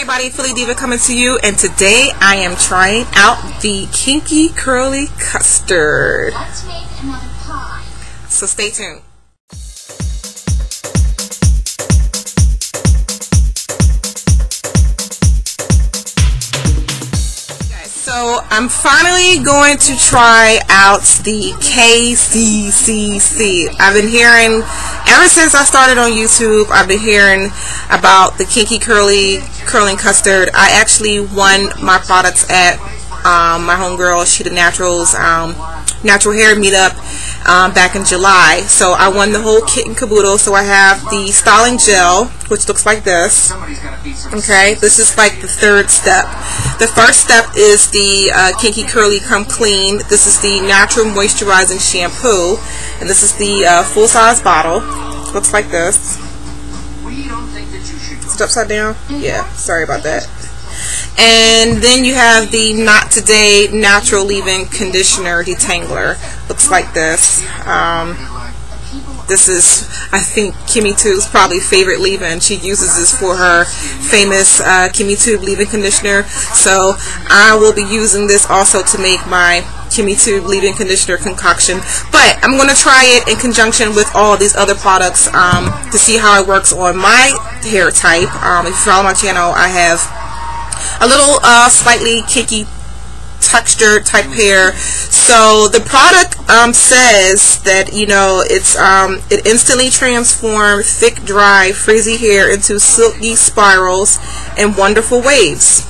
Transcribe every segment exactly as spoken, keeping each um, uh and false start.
everybody, Phillydiva coming to you, and today I am trying out the Kinky Curly Custard. Let's make another pie. So stay tuned. So I'm finally going to try out the K C C C. I've been hearing, ever since I started on YouTube, I've been hearing about the Kinky Curly Curling Custard. I actually won my products at um, my homegirl, She the Naturals, um, Natural Hair Meetup um, back in July. So I won the whole kit and caboodle. So I have the styling gel, which looks like this. Okay, this is like the third step. The first step is the uh, Kinky Curly Come Clean. This is the natural moisturizing shampoo, and this is the uh, full-size bottle. Looks like this. Is it upside down? Yeah, sorry about that. And then you have the Not Today Natural Leave-In Conditioner Detangler. Looks like this. Um, this is, I think, Kimmy Tube's probably favorite leave-in. She uses this for her famous uh, Kimmy Tube leave-in conditioner. So I will be using this also to make my Kimmy Tube leave-in conditioner concoction. But I'm going to try it in conjunction with all these other products um, to see how it works on my hair type. Um, if you follow my channel, I have a little uh, slightly kinky texture type hair. So the product um, says that, you know, it's um, it instantly transforms thick, dry, frizzy hair into silky spirals and wonderful waves.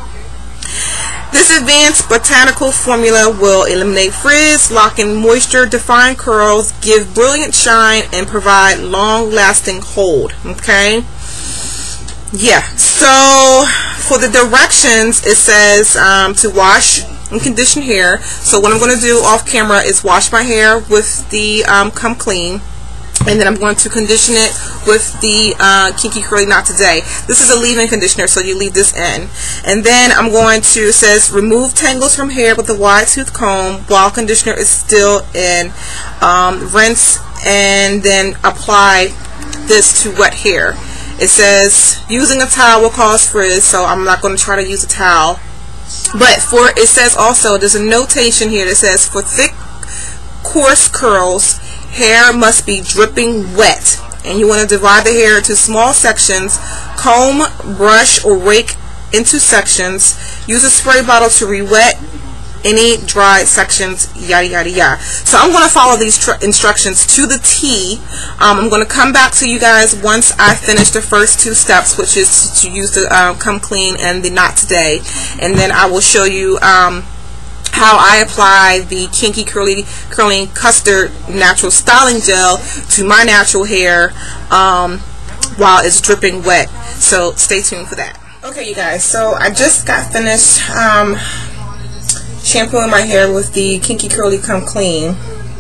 This advanced botanical formula will eliminate frizz, lock in moisture, define curls, give brilliant shine, and provide long-lasting hold. Okay. Yeah, so for the directions, it says um, to wash and condition hair. So what I'm going to do off camera is wash my hair with the um, Come Clean, and then I'm going to condition it with the uh, Kinky Curly Not Today. This is a leave-in conditioner, so you leave this in. And then I'm going to, it says, remove tangles from hair with a wide tooth comb while conditioner is still in. Um, rinse and then apply this to wet hair. It says using a towel will cause frizz, so I'm not going to try to use a towel. But for it says also, there's a notation here that says for thick, coarse curls, hair must be dripping wet. And you want to divide the hair into small sections, comb, brush, or rake into sections. Use a spray bottle to re-wet any dry sections, yada yada yada. So I'm going to follow these tr instructions to the T. Um, I'm going to come back to you guys once I finish the first two steps, which is to use the uh, Come Clean and the Not Today, and then I will show you um, how I apply the Kinky Curly Curling Custard Natural Styling Gel to my natural hair um, while it's dripping wet. So stay tuned for that. Okay, you guys. So I just got finished Um, shampooing my hair with the Kinky Curly Come Clean,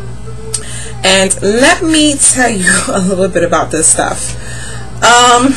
and let me tell you a little bit about this stuff. Um,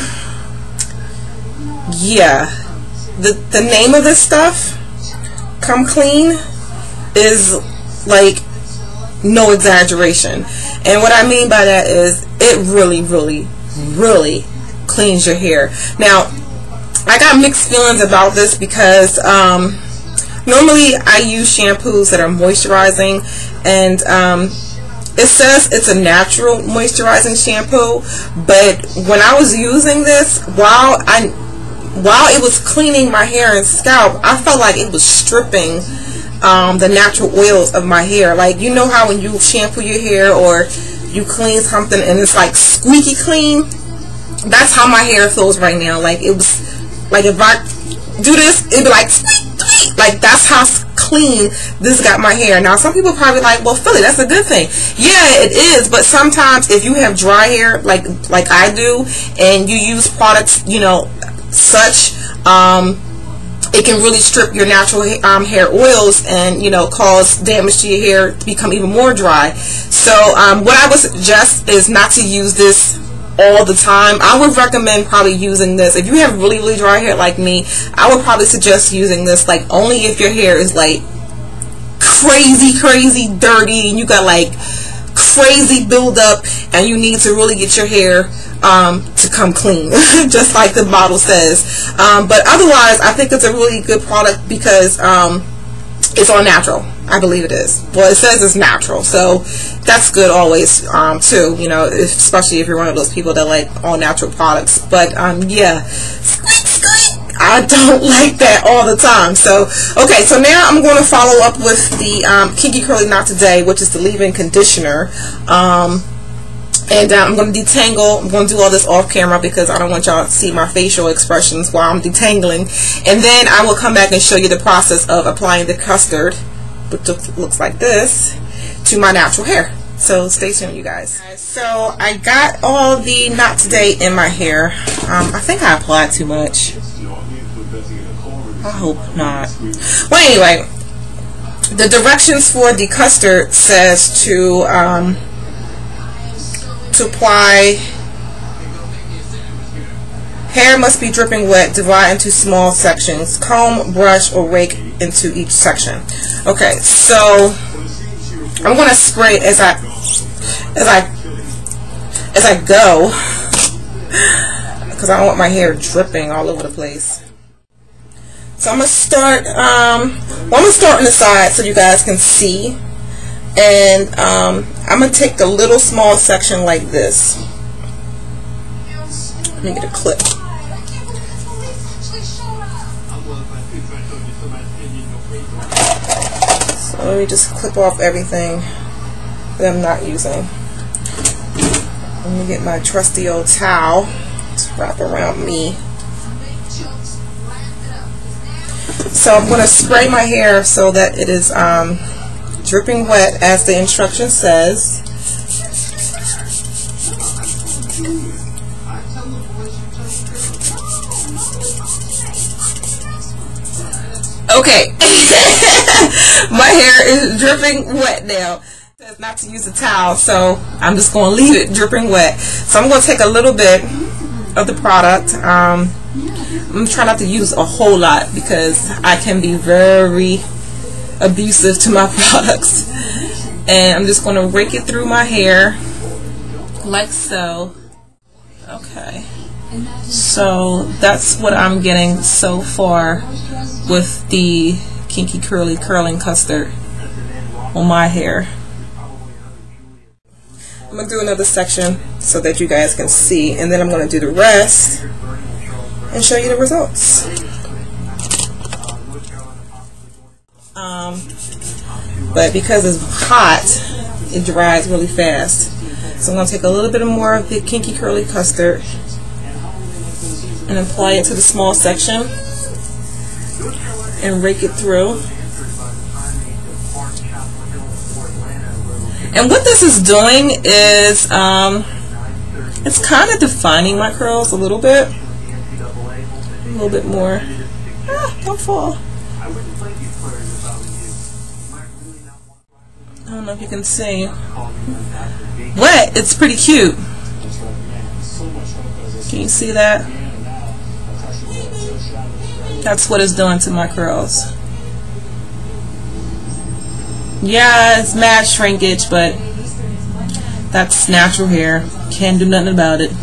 yeah, the the name of this stuff, Come Clean, is like no exaggeration, and what I mean by that is it really, really, really cleans your hair. Now, I got mixed feelings about this because um. normally I use shampoos that are moisturizing, and um, it says it's a natural moisturizing shampoo, but when I was using this, while I while it was cleaning my hair and scalp, I felt like it was stripping um, the natural oils of my hair. Like, you know how when you shampoo your hair or you clean something and it's like squeaky clean? That's how my hair feels right now. Like, it was like, if I do this, it'd be like Like, that's how clean this got my hair. Now, some people probably like, well, Philly, that's a good thing. Yeah, it is. But sometimes if you have dry hair, like like I do, and you use products, you know, such, um, it can really strip your natural um, hair oils and, you know, cause damage to your hair to become even more dry. So um, what I would suggest is not to use this all the time. I would recommend probably using this if you have really really dry hair like me. I would probably suggest using this like only if your hair is like crazy crazy dirty and you got like crazy buildup and you need to really get your hair um, to come clean, just like the bottle says. Um, but otherwise, I think it's a really good product because um, it's all natural. I believe it is. Well, it says it's natural, so that's good always um, too. You know, if, especially if you're one of those people that like all natural products. But um, yeah, squeak, squeak. I don't like that all the time. So okay, so now I'm going to follow up with the um, Kinky Curly Not Today, which is the leave-in conditioner. Um, And uh, I'm going to detangle. I'm going to do all this off camera because I don't want y'all to see my facial expressions while I'm detangling. And then I will come back and show you the process of applying the custard, which looks like this, to my natural hair. So stay tuned, you guys. So I got all the Not Today in my hair. Um, I think I applied too much. I hope not. Well, anyway, the directions for the custard says to um, to apply. Hair must be dripping wet. Divide into small sections. Comb, brush, or rake into each section. Okay, so I'm gonna spray as I as I as I go because I don't want my hair dripping all over the place. So I'm gonna start. Um, well, I'm gonna start on the side so you guys can see. And um, I'm going to take the little small section like this. Let me get a clip. So let me just clip off everything that I'm not using. Let me get my trusty old towel to wrap around me. So I'm going to spray my hair so that it is um, dripping wet as the instruction says. Okay. My hair is dripping wet now. It says not to use a towel, so I'm just going to leave it dripping wet. So I'm going to take a little bit of the product. Um, I'm trying not to use a whole lot because I can be very abusive to my products. And I'm just going to rake it through my hair like so. Okay, so that's what I'm getting so far with the Kinky Curly Curling Custard on my hair. I'm going to do another section so that you guys can see, and then I'm going to do the rest and show you the results. Um, but because it's hot, it dries really fast. So I'm going to take a little bit more of the Kinky Curly Custard and apply it to the small section and rake it through. And what this is doing is um, it's kind of defining my curls a little bit. A little bit more. Ah, don't fall. I don't know if you can see. Wet, it's pretty cute. Can you see that? That's what it's doing to my curls. Yeah, it's mad shrinkage, but that's natural hair. Can't do nothing about it.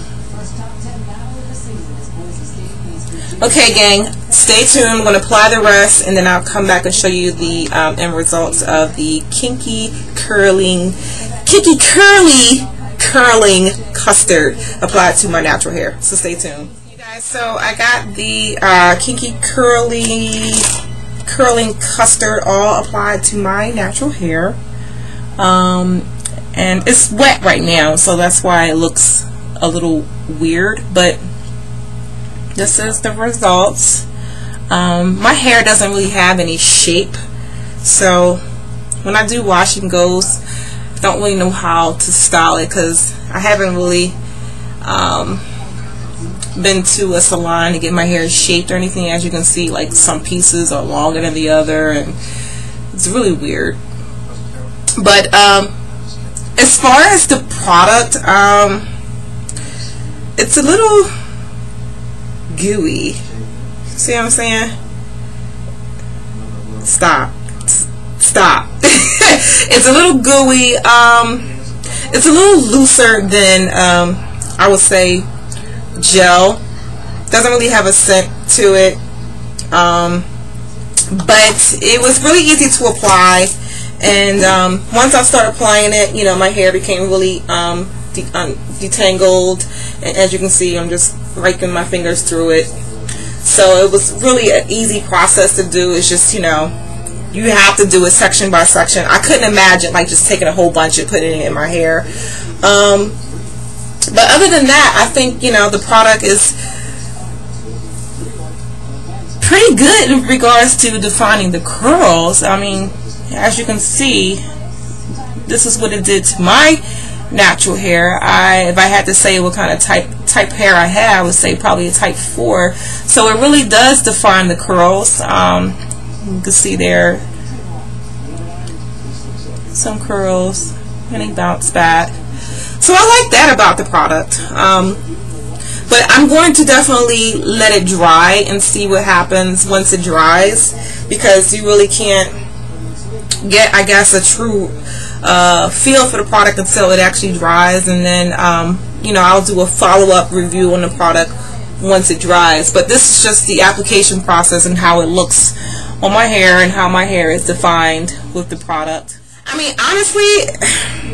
Okay, gang, stay tuned. I'm going to apply the rest, and then I'll come back and show you the um, end results of the Kinky Curling, Kinky Curly Curling Custard applied to my natural hair. So stay tuned. You guys, so I got the uh, Kinky Curly Curling Custard all applied to my natural hair. Um, and it's wet right now, so that's why it looks a little weird, but this is the results. Um, my hair doesn't really have any shape, so when I do wash and goes, I don't really know how to style it because I haven't really um, been to a salon to get my hair shaped or anything. As you can see, like some pieces are longer than the other, and it's really weird. But um, as far as the product, um, it's a little gooey. See what I'm saying? Stop. Stop. It's a little gooey. Um, it's a little looser than um, I would say gel. Doesn't really have a scent to it, um, but it was really easy to apply. And um, once I started applying it, you know, my hair became really um, de um, detangled. And as you can see, I'm just raking my fingers through it. So it was really an easy process to do. It's just, you know, you have to do it section by section. I couldn't imagine like just taking a whole bunch and putting it in my hair. Um, but other than that, I think, you know, the product is pretty good in regards to defining the curls. I mean, as you can see, this is what it did to my natural hair. I, if I had to say what kind of type type hair I had, I would say probably a type four. So it really does define the curls. Um, you can see there some curls, and they bounce back. So I like that about the product. Um, But I'm going to definitely let it dry and see what happens once it dries, because you really can't get, I guess, a true uh, feel for the product until it actually dries. And then, um, you know, I'll do a follow-up review on the product once it dries. But this is just the application process and how it looks on my hair and how my hair is defined with the product. I mean, honestly,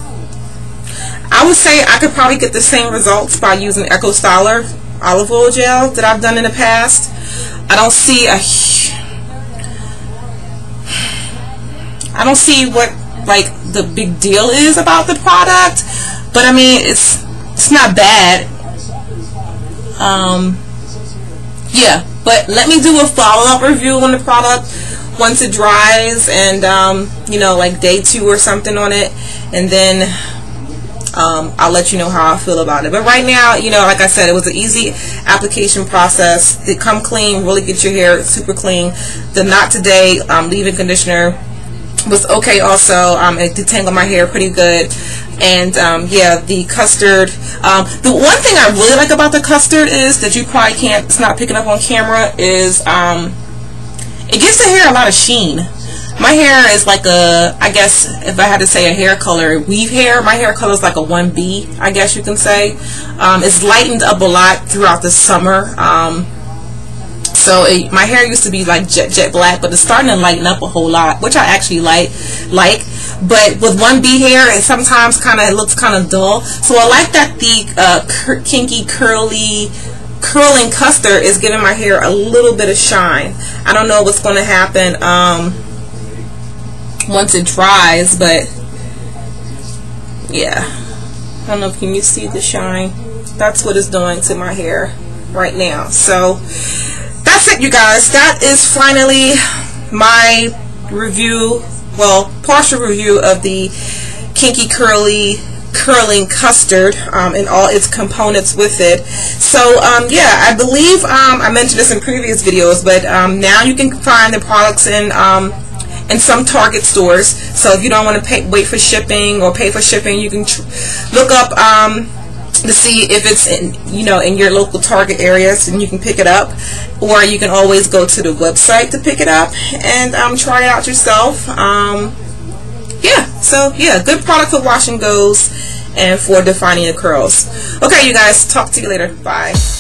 I would say I could probably get the same results by using Eco Styler olive oil gel that I've done in the past. I don't see a I don't see what like the big deal is about the product, but I mean it's it's not bad. Um, yeah, but let me do a follow-up review on the product once it dries, and um, you know, like day two or something on it, and then Um, I'll let you know how I feel about it. But right now, you know, like I said, it was an easy application process. It come clean, really get your hair super clean. The Not Today um, leave-in conditioner was okay also. Um, it detangled my hair pretty good. And um, yeah, the Custard. Um, the one thing I really like about the Custard is that you probably can't, it's not picking up on camera, is um, it gives the hair a lot of sheen. My hair is like a, I guess if I had to say a hair color, weave hair. My hair color is like a one B, I guess you can say. Um, it's lightened up a lot throughout the summer. Um, so it, my hair used to be like jet jet black, but it's starting to lighten up a whole lot, which I actually like. Like, but with one B hair, it sometimes kind of it looks kind of dull. So I like that the uh, Kinky curly curling Custard is giving my hair a little bit of shine. I don't know what's going to happen Um, once it dries, but yeah, I don't know if can you see the shine. That's what it's doing to my hair right now. So that's it, you guys. That is finally my review, well, partial review of the Kinky curly curling Custard um, and all its components with it. So um, yeah, I believe um, I mentioned this in previous videos, but um, now you can find the products in um, in some Target stores. So if you don't want to pay, wait for shipping or pay for shipping, you can tr look up um, to see if it's in, you know, in your local Target areas, and you can pick it up. Or you can always go to the website to pick it up and um, try it out yourself. Um, yeah, so yeah, good product for wash and goes and for defining your curls. Okay, you guys, talk to you later. Bye.